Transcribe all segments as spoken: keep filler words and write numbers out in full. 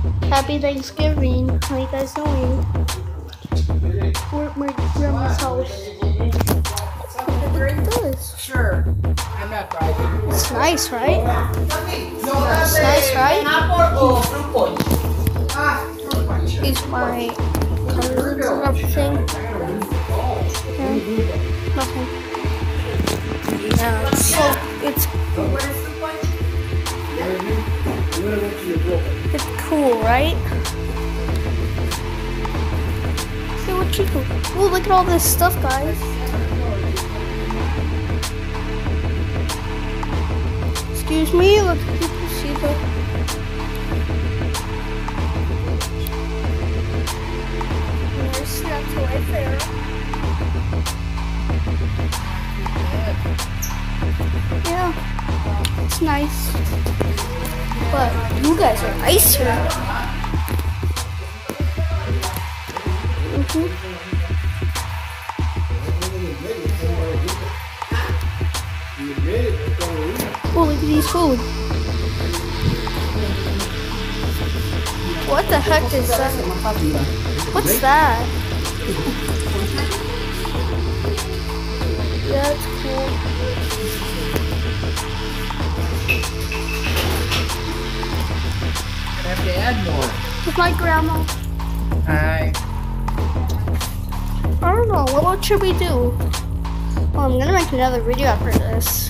Happy Thanksgiving. How you guys doing? We're at my grandma's house. Look at this. Sure. I'm not driving. It's nice, right? It's nice, right? Here's my cousins and everything. Yeah. Nothing. Yeah, it's so it's it's cool, right? See what you do. Oh, look at all this stuff, guys. Excuse me, look, people see the. There's that toy fair. Yeah, it's nice. But you guys are nicer. Mm-hmm. Oh, look at these food. What the heck is that? What's that? That's cool. I have to add more. With my grandma. Hi. I don't know. What, what should we do? Oh, I'm gonna make another video after this.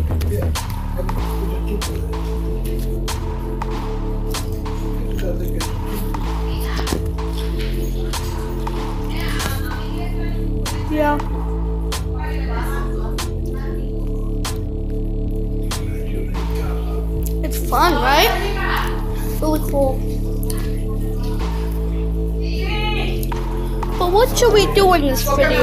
Yeah. It's fun, right? Really cool. But what should we do in this video?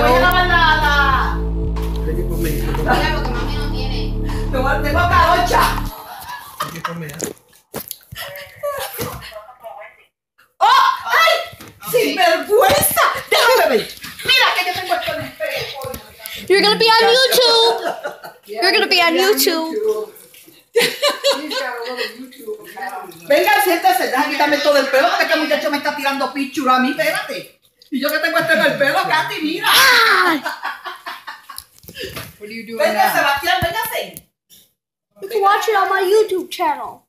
You're gonna be on YouTube. You're gonna be on YouTube. Venga, siéntese, deja quitarme todo el pelo porque este muchacho me está tirando pichura a mí, espérate. Y yo que tengo este en el pelo, Katy, mira. What are you doing now? Venga, Sebastian, véngase. You can watch it on my YouTube channel.